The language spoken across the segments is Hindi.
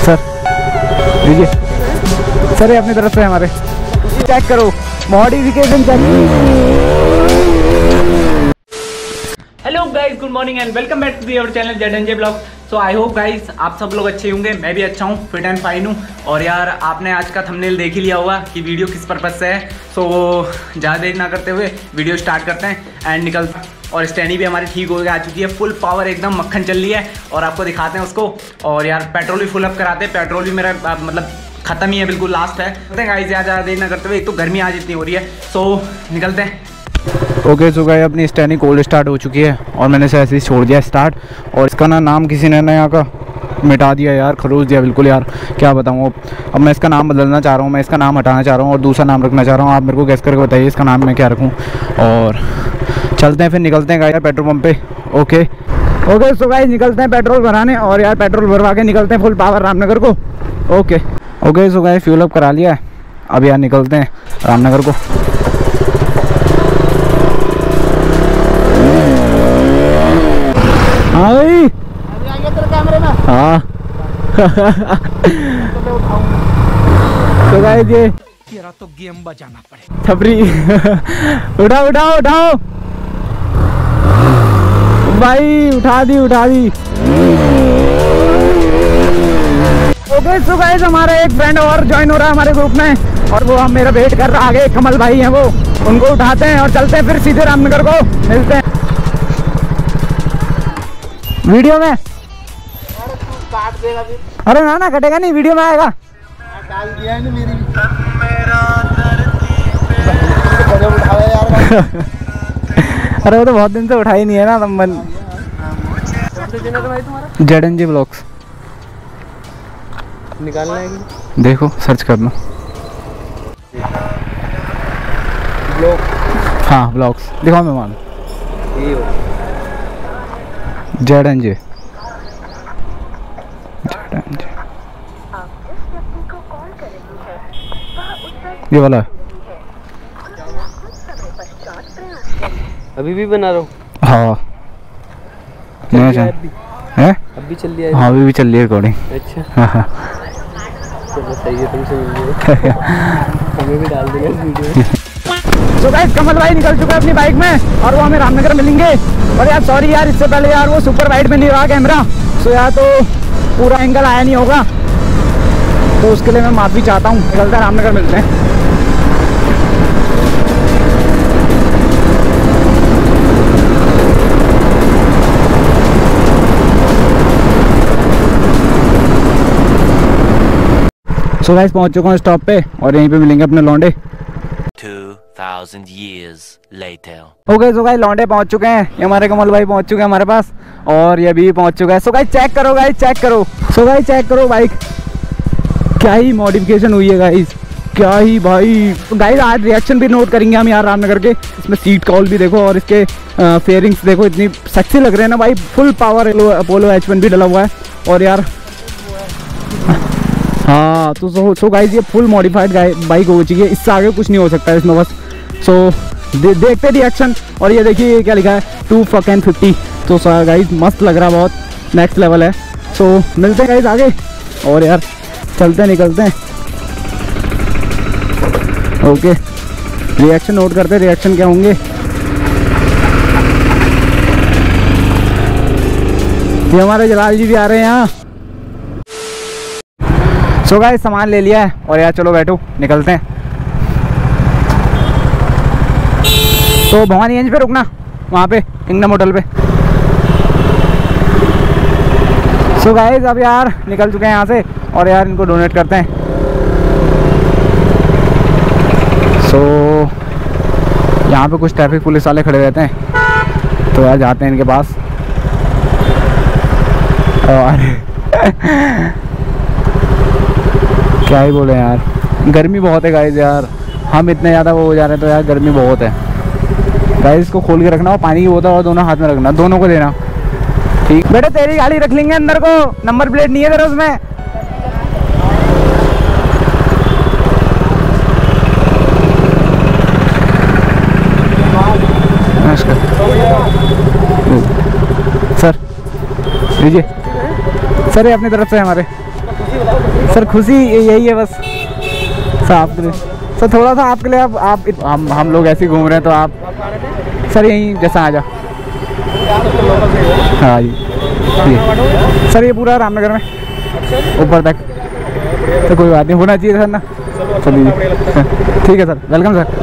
सर लीजिए सर, ये अपनी तरफ से हमारे चेक करो modification check. Hello guys, good morning and welcome back to our channel Z blog. So I hope guys आप सब लोग अच्छे होंगे, मैं भी अच्छा हूँ, फिट एंड फाइन हूँ। और यार आपने आज का थंबनेल देख ही लिया होगा कि वीडियो किस पर्पज़ से है। सो ज़्यादा देर ना करते हुए वीडियो स्टार्ट करते हैं एंड निकलते हैं। और स्टैंडी भी हमारी ठीक हो गई, आ चुकी है, फुल पावर एकदम मक्खन चल रही है और आपको दिखाते हैं उसको। और यार पेट्रोल भी फुल अप कराते हैं, पेट्रोल भी मेरा मतलब ख़त्म ही है, बिल्कुल लास्ट है। गाइस ज़्यादा देर ना करते हुए, एक तो गर्मी आज इतनी हो रही है, सो निकलते हैं। ओके सो गाइस, अपनी स्टैंडी कोल्ड स्टार्ट हो चुकी है और मैंने इसे ऐसे ही छोड़ दिया स्टार्ट। और इसका नाम किसी ने ना यहाँ का मिटा दिया यार, खरोच दिया बिल्कुल यार, क्या बताऊँ। अब मैं इसका नाम बदलना चाह रहा हूँ, मैं इसका नाम हटाना चाह रहा हूँ और दूसरा नाम रखना चाह रहा हूँ। आप मेरे को गैस करके बताइए इसका नाम मैं क्या रखूँ। और चलते हैं फिर, निकलते हैं गाइस पेट्रोल पंप पे। ओके सो गाइस, निकलते हैं पेट्रोल भराने और यार पेट्रोल भरवा के निकलते हैं फुल पावर रामनगर को। Okay so guys, fuel up करा लिया है, अब यार निकलते हैं रामनगर को। हाँ भाई, हाँ तो गाइस ये तेरा तो गेम बजाना पड़ेगा छपरी। उठाओ भाई, उठा दी। ओके सो गाइस, हमारा एक फ्रेंड और ज्वाइन हो रहा है हमारे ग्रुप में और वो हम मेरा वेट कर रहा है आगे। कमल भाई हैं वो, उनको उठाते हैं और चलते हैं फिर सीधे रामनगर को। मिलते हैं वीडियो में। काट देगा फिर। अरे ना कटेगा नहीं, वीडियो में आएगा। डाल दिया है ना मेरी उठाया यार। अरे वो तो बहुत दिन से उठाई नहीं है ना नंबर। जेड ब्लॉग्स निकालना है कि देखो, सर्च कर लो ब्लॉग। हाँ ब्लॉग्स दिखाओ मेहमान, ये हो जेड ये वाला है। अभी भी बना रहा हूँ। हाँ है, अब भी चल रही है। हाँ अभी भी चल रही है रिकॉर्डिंग। अच्छा हाँ चलो सही है, तुमसे मिल हमें भी डाल देंगे इस वीडियो में। तो गाइस, कमल भाई निकल चुका है अपनी बाइक में और वो हमें रामनगर मिलेंगे। और यार सॉरी यार, इससे पहले यार वो सुपर वाइड में नहीं रहा कैमरा, सो यार तो पूरा एंगल आया नहीं होगा, तो उसके लिए मैं माफ़ी चाहता हूँ। निकलते हैं रामनगर, मिलते हैं। सो गाइस, पहुंच चुका हूँ स्टॉप पे और यहीं पे मिलेंगे अपने लौंडे 2000 years later. Okay so guys, लौंडे पहुंच चुके हैं, ये हमारे कमल भाई पहुंच चुके हैं हमारे पास और ये भी पहुंच चुका है। सो गाइस चेक करो सो गाइस चेक करो बाइक, क्या ही मॉडिफिकेशन हुई है गाइस, क्या ही भाई। गाइस आज रिएक्शन भी नोट करेंगे हम यार रामनगर के। इसमें सीट कॉल भी देखो और इसके फेयरिंग्स देखो, इतनी सेक्सी लग रहे हैं ना भाई। फुल पावर अपोलो H1 भी डला हुआ है और यार हाँ। तो सो गाइस, ये फुल मॉडिफाइड बाइक हो चुकी है, इससे आगे कुछ नहीं हो सकता है इसमें बस। सो देखते रिएक्शन। और ये देखिए क्या लिखा है, 250। तो गाइस मस्त लग रहा है, बहुत नेक्स्ट लेवल है। सो मिलते हैं गाइस आगे और यार चलते निकलते हैं। ओके रिएक्शन नोट करते हैं, रिएक्शन क्या होंगे। ये हमारे जलाल जी भी आ रहे हैं यहाँ। सो गाइस, सामान ले लिया है और यार चलो बैठो, निकलते हैं। तो भवानीगंज पे रुकना, वहाँ पे किंगडम होटल पे। सो गाइस, अब यार निकल चुके हैं यहाँ से और यार इनको डोनेट करते हैं। सो यहाँ पे कुछ ट्रैफिक पुलिस वाले खड़े रहते हैं, तो यार जाते हैं इनके पास। और क्या ही बोले यार, गर्मी बहुत है गाइस यार, हम इतने ज़्यादा वो हो जा रहे हैं, तो यार गर्मी बहुत है गाइस। इसको खोल के रखना और पानी की बोतल और दोनों हाथ में रखना, दोनों को देना, ठीक बेटे। तेरी गाड़ी रख लेंगे अंदर को, नंबर प्लेट नहीं है तेरा उसमें। सर लीजिए सर, ये अपनी तरफ से हमारे सर खुशी यही है बस सर आपके लिए। सर थोड़ा सा आपके लिए आप हम लोग ऐसे घूम रहे हैं तो आप सर यहीं जैसा आ जाओ। हाँ जी सर ये पूरा रामनगर में ऊपर तक तो कोई बात नहीं, होना चाहिए सर ना। चलिए ठीक है सर, वेलकम सर।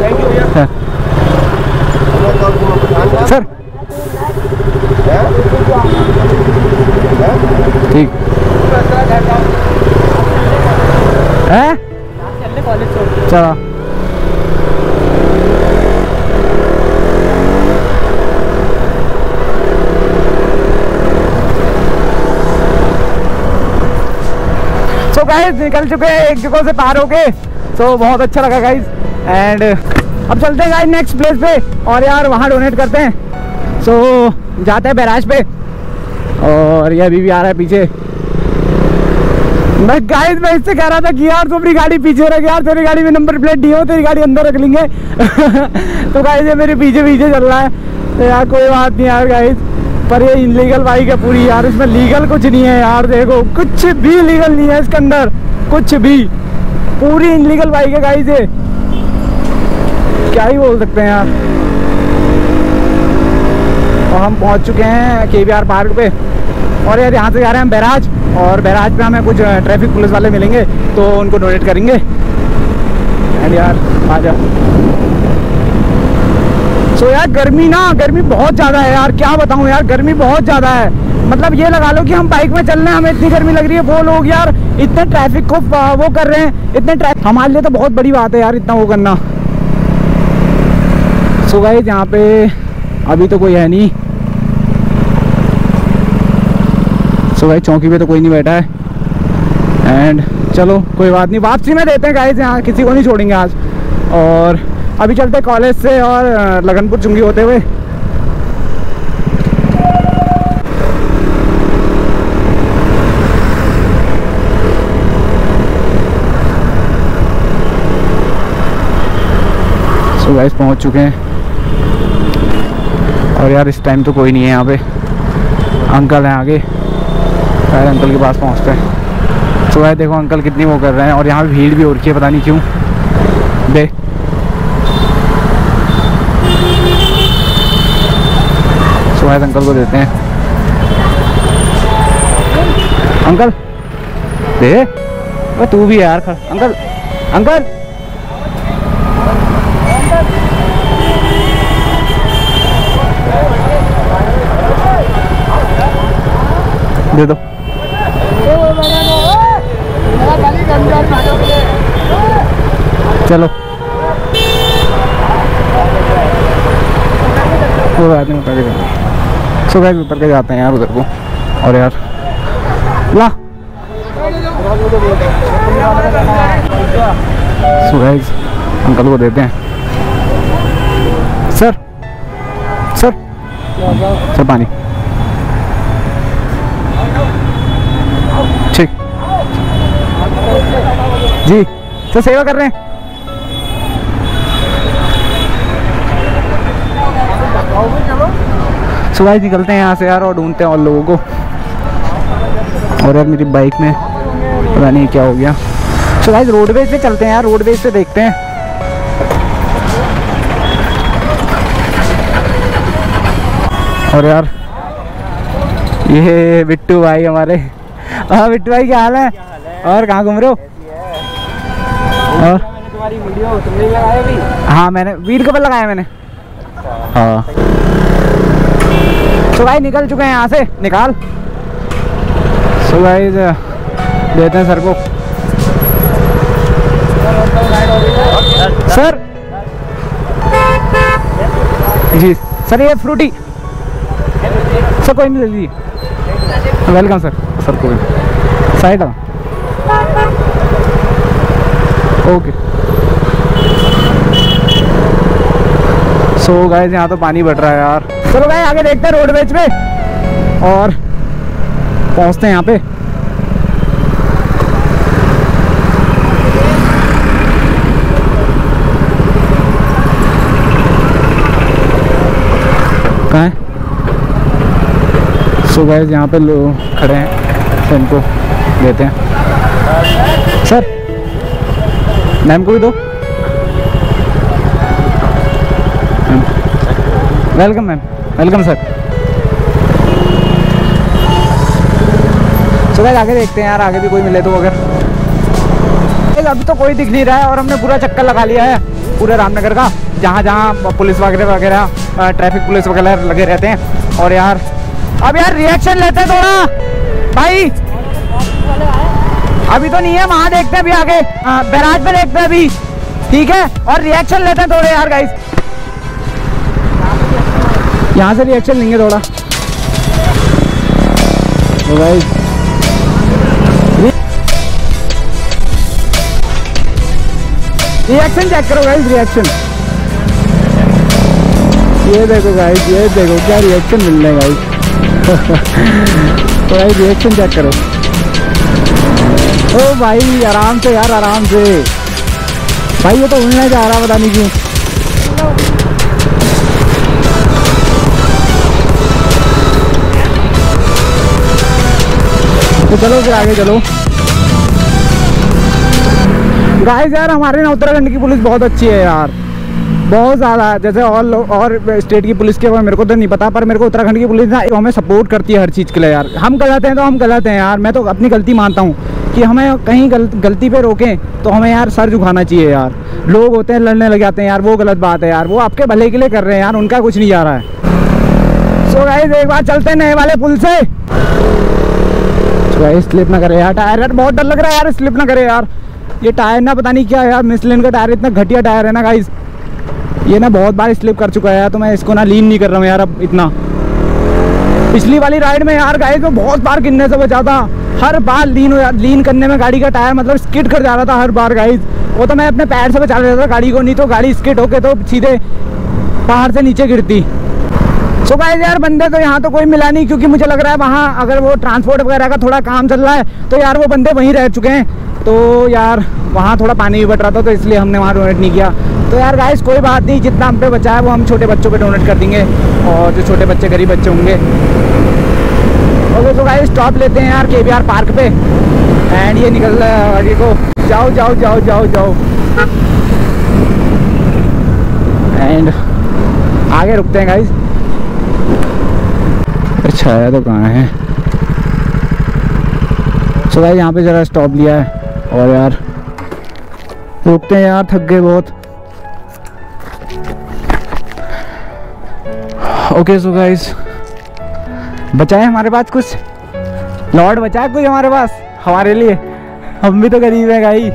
सर ठीक है चलो। सो गाइस निकल चुके हैं एक जगह से पार होके, सो बहुत अच्छा लगा गाइस। एंड अब चलते हैं गाइस नेक्स्ट प्लेस पे और यार वहाँ डोनेट करते हैं। सो जाते हैं बैराज पे और ये अभी भी आ रहा है पीछे। मैं गाइस मैं इससे कह रहा था कि यार तू अपनी गाड़ी पीछे रख यार, तेरी गाड़ी में नंबर प्लेट दी हो, तेरी गाड़ी अंदर रख लेंगे। तो गाइस ये मेरे पीछे पीछे चल रहा है तो यार कोई बात नहीं यार गाइस, पर ये इनलीगल बाइक है पूरी यार, इसमें लीगल कुछ नहीं है यार। देखो कुछ भी लीगल नहीं है इसके अंदर, कुछ भी, पूरी इनलीगल बाइक है गाइस ये, क्या ही बोल सकते हैं यार। और हम पहुंच चुके हैं KBR पार्क पे और यार यहाँ से जा रहे हैं हम बैराज और बैराज पे हमें कुछ ट्रैफिक पुलिस वाले मिलेंगे तो उनको डोनेट करेंगे। एंड यार आ जा। सो यार गर्मी बहुत ज़्यादा है यार, क्या बताऊँ यार, गर्मी बहुत ज़्यादा है। मतलब ये लगा लो कि हम बाइक में चल रहे हैं, हमें इतनी गर्मी लग रही है, वो लोग यार इतने ट्रैफिक को वो कर रहे हैं, इतने ट्रैफिक हमारे लिए तो बहुत बड़ी बात है यार इतना वो करना। सो गाइस यहाँ पे अभी तो कोई है नहीं। सो गाइस चौकी पे तो कोई नहीं बैठा है। एंड चलो कोई बात नहीं, वापसी में देते हैं गाइस, यहाँ किसी को नहीं छोड़ेंगे आज। और अभी चलते कॉलेज से और लगनपुर चुंगी होते हुए। सो गाइस पहुंच चुके हैं और यार इस टाइम तो कोई नहीं है यहाँ पे, अंकल हैं आगे, शायद अंकल के पास पहुँचते हैं। सो गाइस देखो अंकल कितनी वो कर रहे हैं और यहाँ पे भीड़ भी हो रखी है, पता नहीं क्यों। दे सो गाइस अंकल को देते हैं। अंकल दे, तू भी यार खड़ा। अंकल अंकल दे दो। चलो कोई बात नहीं, उतर के जाते हैं। सो गाइस उतर के जाते हैं यार उधर को। और यार ला सो गाइस अंकल को देते हैं। सर सर सर पानी ठीक जी सर, सेवा कर रहे हैं। सो गाइस निकलते हैं यहाँ से यार और ढूंढते हैं और लोगों को। और यार मेरी बाइक में पता नहीं क्या हो गया। सो गाइस रोडवेज से चलते हैं यार, रोडवेज से देखते हैं। और यार ये बिट्टू भाई हमारे। हाँ बिट्टू भाई क्या हाल है? और कहाँ घूम रहे हो? और तुम्हारी वीडियो तुमने लगाया भी? हाँ मैंने वीर कब लगाया मैंने। हाँ सो गाइस निकल चुके हैं यहाँ से, निकाल। सो गाइस देते हैं सर को। सर जी सर ये फ्रूटी सर कोई नहीं ले लीजिए। Welcome sir. सर कोई साइड आ ओके। सो गाइस यहाँ तो पानी बढ़ रहा है यार। चलो गाइस आगे देखते हैं रोडवेज पे और पहुँचते हैं यहाँ पे। कहाँ है? सो गाइस यहाँ पे लोग खड़े हैं, इनको देते हैं सर, मैम को भी दो। Welcome ma'am, welcome sir. सुबह आगे देखते हैं यार, आगे भी कोई मिले तो। अगर अभी तो कोई दिख नहीं रहा है और हमने पूरा चक्कर लगा लिया है पूरे रामनगर का, जहाँ जहाँ पुलिस वगैरह वगैरह ट्रैफिक पुलिस वगैरह लगे रहते हैं। और यार अब यार रिएक्शन लेते हैं थोड़ा भाई, अभी तो नहीं है, वहाँ देखते हैं अभी आगे बैराज पे देखते हैं अभी, ठीक है। और रिएक्शन लेते हैं थोड़े यार गाइस, यहाँ से रिएक्शन लेंगे थोड़ा तो गाइस। रिएक्शन चेक करो गाइस, रिएक्शन ये देखो गाइस, ये देखो क्या रिएक्शन मिल रहे हैं गाइस। तो गाइस रिएक्शन चेक करो। ओ भाई आराम से यार, आराम से भाई, ये तो उड़ने जा रहा पता नहीं क्यों। तो चलो फिर आगे चलो गाइस। यार हमारे ना उत्तराखंड की पुलिस बहुत अच्छी है यार, बहुत ज़्यादा। जैसे और स्टेट की पुलिस के मेरे को तो नहीं पता, पर मेरे को उत्तराखंड की पुलिस ना हमें सपोर्ट करती है हर चीज़ के लिए यार। हम गलत हैं तो हम गलत हैं यार, मैं तो अपनी गलती मानता हूँ कि हमें कहीं गलती पे रोकें तो हमें यार सर झुकाना चाहिए यार। लोग होते हैं लड़ने लग जाते हैं यार, वो गलत बात है यार, वो आपके भले के लिए कर रहे हैं यार, उनका कुछ नहीं जा रहा है। सो गाइस एक बार चलते हैं नए वाले पुल से। स्लिप ना करे यार टायर, यार बहुत डर लग रहा है यार, स्लिप ना करे यार। ये टायर ना पता नहीं क्या है यार, मिशलिन का टायर इतना घटिया टायर है ना गाइस, ये ना बहुत बार स्लिप कर चुका है यार, तो मैं इसको ना लीन नहीं कर रहा हूँ यार अब इतना। पिछली वाली राइड में यार गाइस मैं बहुत बार गिरने से बचा था, हर बार लीन करने में गाड़ी का टायर मतलब स्किड कर जा रहा था हर बार गाइस। वो तो मैं अपने पैर से बचा लेता था गाड़ी को, नहीं तो गाड़ी स्किड होके तो सीधे पहाड़ से नीचे गिरती। सो गाइस यार बंदे तो यहाँ तो कोई मिला नहीं, क्योंकि मुझे लग रहा है वहाँ अगर वो ट्रांसपोर्ट वगैरह का थोड़ा काम चल रहा है तो यार वो बंदे वहीं रह चुके हैं। तो यार वहाँ थोड़ा पानी भी बट रहा था, तो इसलिए हमने वहाँ डोनेट नहीं किया। तो यार गाइस कोई बात नहीं, जितना हम पे बचा है वो हम छोटे बच्चों पे डोनेट कर देंगे, और जो छोटे बच्चे गरीब बच्चे होंगे। ओके तो गाइस स्टॉप लेते हैं यार KBR पार्क पे, एंड ये निकल रहा है आगे को। जाओ जाओ जाओ जाओ जाओ, एंड आगे रुकते हैं गाइस। अच्छा है तो कहाँ है। सो गाइस यहाँ पे ज़रा स्टॉप लिया है, और यार रुकते हैं यार, थक गए बहुत। ओके सो गाइस बचा है हमारे पास कुछ, लॉर्ड बचा है कुछ हमारे पास हमारे लिए, हम भी तो गरीब हैं गाई।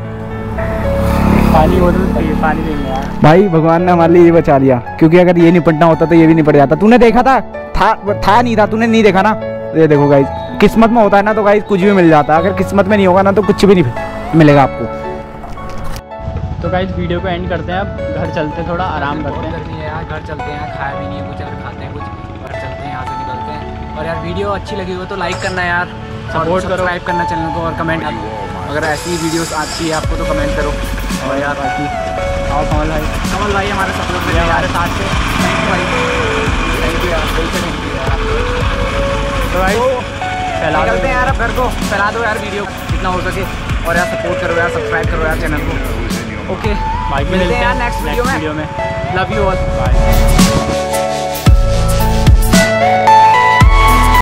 पानी बोतल, पानी देंगे यार भाई, भगवान ने हमारे लिए ये बचा लिया, क्योंकि अगर ये निपटना होता तो ये भी निपट जाता। तूने देखा था नहीं था, तूने नहीं देखा ना। ये देखो गाइस, किस्मत में होता है ना तो गाइस कुछ भी मिल जाता है, अगर किस्मत में नहीं होगा ना तो कुछ भी नहीं मिलेगा आपको। तो गाइस वीडियो को एंड करते हैं, अब घर चलते हैं, थोड़ा आराम करते हैं। गर्मी है यार, घर चलते हैं, खाया भी नहीं है कुछ यार, खाते हैं कुछ, घर चलते हैं, यहाँ से निकलते हैं। और यार वीडियो अच्छी लगी हो तो लाइक करना यार, सपोर्ट करो, सब्सक्राइब करना चैनल को, और कमेंट अगर ऐसी वीडियोस आती है आपको तो कमेंट करो। और यार बाकी आओ कमल भाई हमारे सब लोग हमारे साथ से, थैंक यू भाई, थैंक यू यार, बिल्कुल थैंक यू यार। तो भाई निकलते हैं यार, अब घर को फैला दो यार वीडियो जितना हो सके, और यार सपोर्ट करो यार, सब्सक्राइब करो यार चैनल को। ओके मिलते हैं यार नेक्स्ट वीडियो में। Love you all, bye.